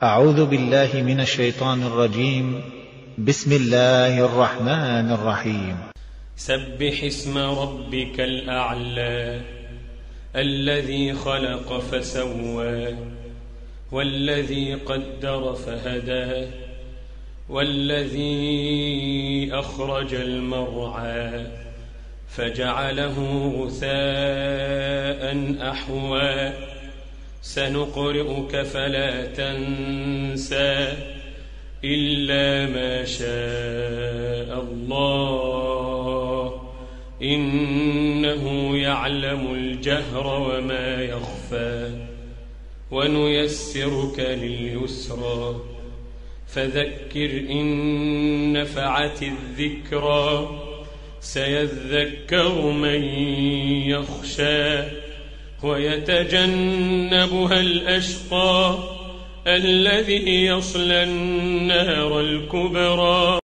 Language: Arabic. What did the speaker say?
أعوذ بالله من الشيطان الرجيم. بسم الله الرحمن الرحيم. سبح اسم ربك الأعلى الذي خلق فسوى والذي قدر فهدى والذي أخرج المرعى فجعله غثاء أحوى سنقرئك فلا تنسى إلا ما شاء الله إنه يعلم الجهر وما يخفى ونيسرك لليسرى فذكر إن نفعت الذكرى سيذكر من يخشى ويتجنبها الأشقى الذي يصلى النار الكبرى